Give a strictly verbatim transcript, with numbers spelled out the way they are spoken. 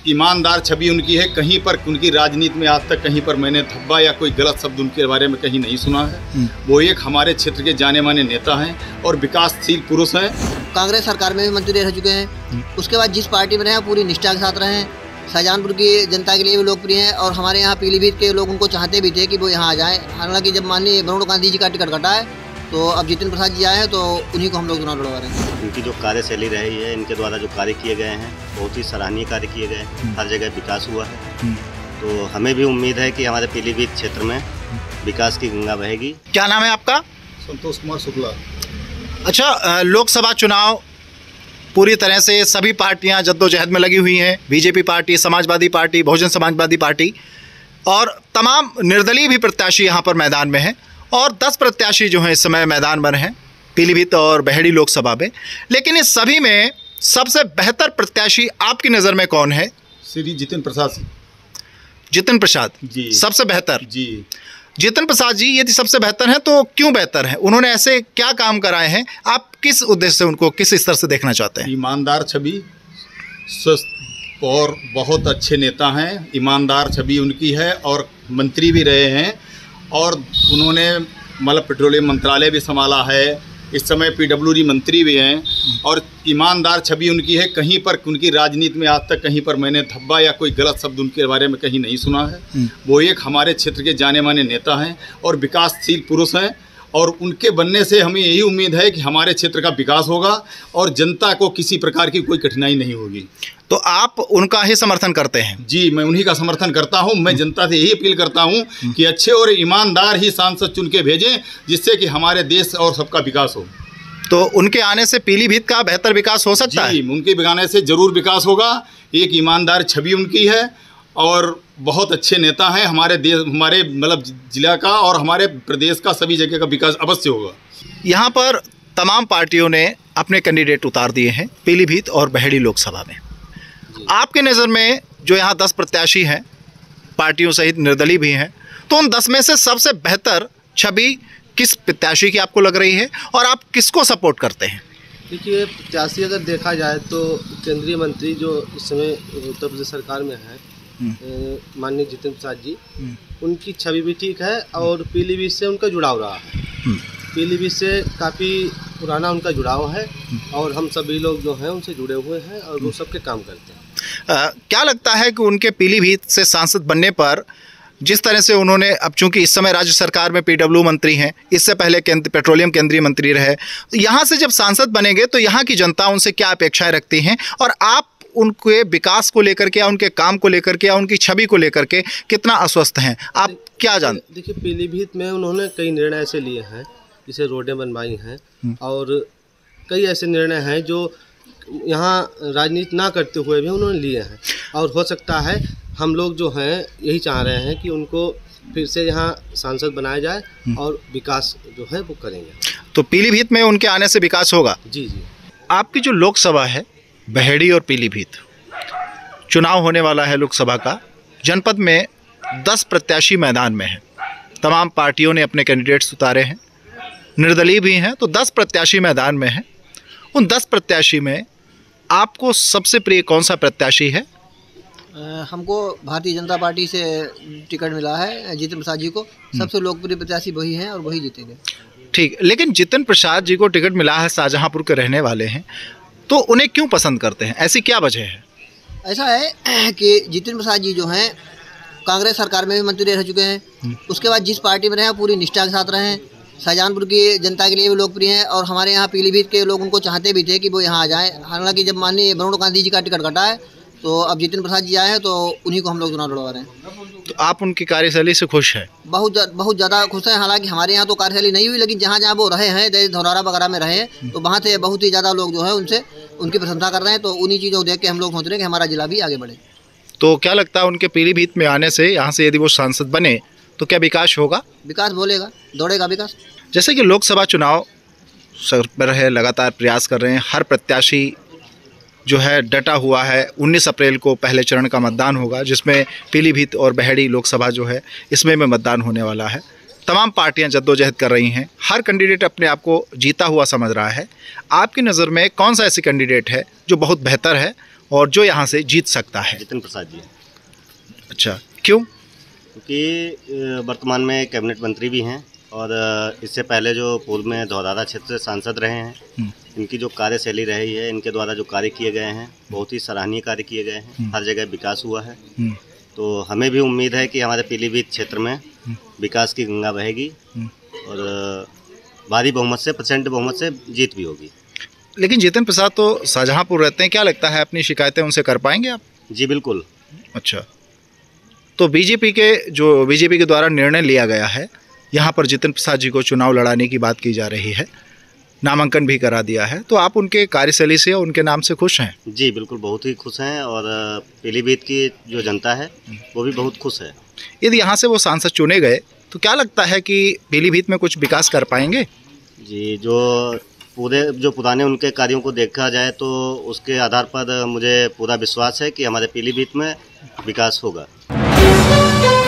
ईमानदार छवि उनकी है। कहीं पर उनकी राजनीति में आज तक कहीं पर मैंने धब्बा या कोई गलत शब्द उनके बारे में कहीं नहीं सुना है। वो एक हमारे क्षेत्र के जाने माने नेता हैं और विकासशील पुरुष हैं। कांग्रेस सरकार में भी मंत्री रह चुके हैं। उसके बाद जिस पार्टी में रहे पूरी निष्ठा के साथ रहे हैं। शाहजहांपुर की जनता के लिए भी लोकप्रिय हैं और हमारे यहाँ पीलीभीत के लोग उनको चाहते भी थे कि वो यहाँ आ जाएँ। हालांकि जब माननीय वरुण गांधी जी का टिकट कटा है तो अब जितिन प्रसाद जी आए हैं तो उन्हीं को हम लोग चुनाव लड़वा रहे हैं। इनकी जो कार्यशैली रही है, इनके द्वारा जो कार्य किए गए हैं बहुत ही सराहनीय कार्य किए गए हैं। हर जगह विकास हुआ है, तो हमें भी उम्मीद है कि हमारे पीलीभीत क्षेत्र में विकास की गंगा बहेगी। क्या नाम है आपका? संतोष कुमार शुक्ला। अच्छा, लोकसभा चुनाव पूरी तरह से सभी पार्टियां जद्दोजहद में लगी हुई हैं। BJP party, Samajwadi party, Bahujan Samajwadi party और तमाम निर्दलीय भी प्रत्याशी यहाँ पर मैदान में हैं और दस प्रत्याशी जो हैं इस समय मैदान में हैं पीलीभीत और बहेड़ी लोकसभा में। लेकिन इस सभी में सबसे बेहतर प्रत्याशी आपकी नज़र में कौन है? श्री जितिन प्रसाद। जितिन प्रसाद जी सबसे बेहतर। जी जितिन प्रसाद जी यदि सबसे बेहतर हैं तो क्यों बेहतर हैं? उन्होंने ऐसे क्या काम कराए हैं? आप किस उद्देश्य से उनको किस स्तर से देखना चाहते हैं? ईमानदार छवि, स्वस्थ और बहुत अच्छे नेता हैं। ईमानदार छवि उनकी है और मंत्री भी रहे हैं और उन्होंने मतलब पेट्रोलियम मंत्रालय भी संभाला है। इस समय पीडब्ल्यूडी मंत्री भी हैं और ईमानदार छवि उनकी है। कहीं पर उनकी राजनीति में आज तक कहीं पर मैंने धब्बा या कोई गलत शब्द उनके बारे में कहीं नहीं सुना है। वो एक हमारे क्षेत्र के जाने माने नेता हैं और विकासशील पुरुष हैं और उनके बनने से हमें यही उम्मीद है कि हमारे क्षेत्र का विकास होगा और जनता को किसी प्रकार की कोई कठिनाई नहीं होगी। तो आप उनका ही समर्थन करते हैं? जी, मैं उन्हीं का समर्थन करता हूं। मैं जनता से यही अपील करता हूं कि अच्छे और ईमानदार ही सांसद चुन के भेजें जिससे कि हमारे देश और सबका विकास हो। तो उनके आने से पीलीभीत का बेहतर विकास हो सकता है? जी, उनके आने से जरूर विकास होगा। एक ईमानदार छवि उनकी है और बहुत अच्छे नेता हैं। हमारे देश, हमारे मतलब जिला का और हमारे प्रदेश का सभी जगह का विकास अवश्य होगा। यहाँ पर तमाम पार्टियों ने अपने कैंडिडेट उतार दिए हैं पीलीभीत और बहेड़ी लोकसभा में। आपके नज़र में जो यहाँ दस प्रत्याशी हैं, पार्टियों सहित निर्दलीय भी हैं, तो उन दस में से सबसे बेहतर छवि किस प्रत्याशी की आपको लग रही है और आप किसको सपोर्ट करते हैं? देखिए, प्रत्याशी अगर देखा जाए तो केंद्रीय मंत्री जो इस समय उत्तर प्रदेश सरकार में है माननीय जितिन प्रसाद जी, उनकी छवि भी ठीक है और पीलीभीत से उनका जुड़ाव रहा है। पीलीभीत से काफ़ी पुराना उनका जुड़ाव है और हम सभी लोग जो हैं उनसे जुड़े हुए हैं और वो सबके काम करते हैं। आ, क्या लगता है कि उनके पीलीभीत से सांसद बनने पर जिस तरह से उन्होंने, अब चूंकि इस समय राज्य सरकार में पीडब्ल्यू मंत्री हैं, इससे पहले केंद्र पेट्रोलियम केंद्रीय मंत्री रहे, तो यहाँ से जब सांसद बनेंगे तो यहाँ की जनता उनसे क्या अपेक्षाएं रखती हैं और आप उनके विकास को लेकर के या उनके काम को लेकर के या उनकी छवि को लेकर के कितना आश्वस्त हैं? आप क्या जानते? देखिए, पीलीभीत में उन्होंने कई निर्णय ऐसे लिए हैं, जैसे रोडें बनवाई हैं और कई ऐसे निर्णय हैं जो यहाँ राजनीति ना करते हुए भी उन्होंने लिए हैं और हो सकता है हम लोग जो हैं यही चाह रहे हैं कि उनको फिर से यहाँ सांसद बनाया जाए और विकास जो है वो करेंगे। तो पीलीभीत में उनके आने से विकास होगा? जी जी। आपकी जो लोकसभा है बहेड़ी और पीलीभीत, चुनाव होने वाला है लोकसभा का, जनपद में दस प्रत्याशी मैदान में हैं। तमाम पार्टियों ने अपने कैंडिडेट्स उतारे हैं, निर्दलीय भी हैं, तो दस प्रत्याशी मैदान में हैं। उन दस प्रत्याशी में आपको सबसे प्रिय कौन सा प्रत्याशी है? आ, हमको भारतीय जनता पार्टी से टिकट मिला है जितिन प्रसाद जी को। सबसे लोकप्रिय प्रत्याशी वही हैं और वही जीतेंगे। ठीक, लेकिन जितिन प्रसाद जी को टिकट मिला है, शाहजहांपुर के रहने वाले हैं, तो उन्हें क्यों पसंद करते हैं? ऐसी क्या वजह है? ऐसा है कि जितिन प्रसाद जी जो हैं कांग्रेस सरकार में भी मंत्री रह चुके हैं। उसके बाद जिस पार्टी में रहे पूरी निष्ठा के साथ रहे हैं। शाहजहांपुर की जनता के लिए भी लोकप्रिय हैं और हमारे यहाँ पीलीभीत के लोग उनको चाहते भी थे कि वो यहाँ आ जाएँ। हालांकि जब माननीय वरुण गांधी जी का टिकट कटा है तो अब जितिन प्रसाद जी आए हैं तो उन्हीं को हम लोग चुनाव लड़वा रहे हैं। तो आप उनकी कार्यशैली से खुश हैं? बहुत बहुत ज़्यादा खुश हैं। हालांकि हमारे यहाँ तो कार्यशैली नहीं हुई, लेकिन जहाँ जहाँ वो रहे हैं, जैसे धौरारा वगैरह में रहे हैं, तो वहाँ से बहुत ही ज़्यादा लोग जो है उनसे उनकी प्रशंसा कर रहे हैं। तो उन्हीं चीज़ों को देख के हम लोग सोच रहे हैं कि हमारा जिला भी आगे बढ़े। तो क्या लगता है उनके पीलीभीत में आने से, यहाँ से यदि वो सांसद बने तो क्या विकास होगा? विकास बोलेगा, दौड़ेगा विकास। जैसे कि लोकसभा चुनाव सर पर है, लगातार प्रयास कर रहे हैं, हर प्रत्याशी जो है डटा हुआ है। उन्नीस अप्रैल को पहले चरण का मतदान होगा जिसमें पीलीभीत और बहेड़ी लोकसभा जो है इसमें में मतदान होने वाला है। तमाम पार्टियां जद्दोजहद कर रही हैं, हर कैंडिडेट अपने आप को जीता हुआ समझ रहा है। आपकी नज़र में कौन सा ऐसी कैंडिडेट है जो बहुत बेहतर है और जो यहाँ से जीत सकता है? जितेंद्र प्रसाद जी। अच्छा, क्यों? क्योंकि वर्तमान में कैबिनेट मंत्री भी हैं और इससे पहले जो पूर्व में धौरारा क्षेत्र से सांसद रहे हैं, इनकी जो कार्यशैली रही है, इनके द्वारा जो कार्य किए गए हैं बहुत ही सराहनीय कार्य किए गए हैं। हर जगह विकास हुआ है, तो हमें भी उम्मीद है कि हमारे पीलीभीत क्षेत्र में विकास की गंगा बहेगी और भारी बहुमत से, प्रचंड बहुमत से जीत भी होगी। लेकिन जितेंद्र प्रसाद तो शाहजहाँपुर रहते हैं, क्या लगता है अपनी शिकायतें उनसे कर पाएंगे आप? जी बिल्कुल। अच्छा, तो बीजेपी के जो बीजेपी के द्वारा निर्णय लिया गया है, यहाँ पर जितेंद्र प्रसाद जी को चुनाव लड़ाने की बात की जा रही है, नामांकन भी करा दिया है, तो आप उनके कार्यशैली से, उनके नाम से खुश हैं? जी बिल्कुल, बहुत ही खुश हैं और पीलीभीत की जो जनता है वो भी बहुत खुश है। यदि यहाँ से वो सांसद चुने गए तो क्या लगता है कि पीलीभीत में कुछ विकास कर पाएंगे? जी, जो पूरे जो पुराने उनके कार्यों को देखा जाए तो उसके आधार पर मुझे पूरा विश्वास है कि हमारे पीलीभीत में विकास होगा।